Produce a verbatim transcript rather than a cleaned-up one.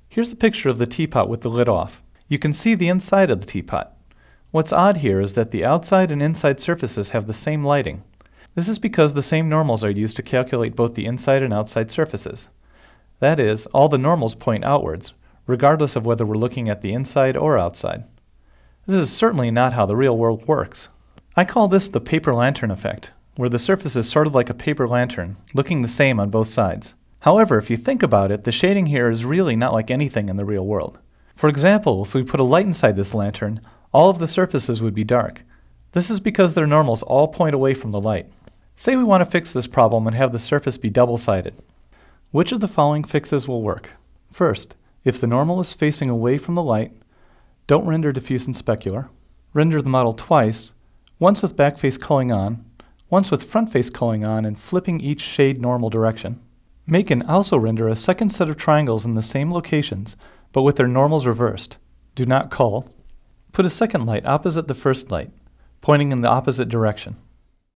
Here's a picture of the teapot with the lid off. You can see the inside of the teapot. What's odd here is that the outside and inside surfaces have the same lighting. This is because the same normals are used to calculate both the inside and outside surfaces. That is, all the normals point outwards, regardless of whether we're looking at the inside or outside. This is certainly not how the real world works. I call this the paper lantern effect, where the surface is sort of like a paper lantern, looking the same on both sides. However, if you think about it, the shading here is really not like anything in the real world. For example, if we put a light inside this lantern, all of the surfaces would be dark. This is because their normals all point away from the light. Say we want to fix this problem and have the surface be double-sided. Which of the following fixes will work? First, if the normal is facing away from the light, don't render diffuse and specular. Render the model twice, once with back face culling on, once with front face culling on and flipping each shade normal direction. Make and also render a second set of triangles in the same locations, but with their normals reversed. Do not cull. Put a second light opposite the first light, pointing in the opposite direction.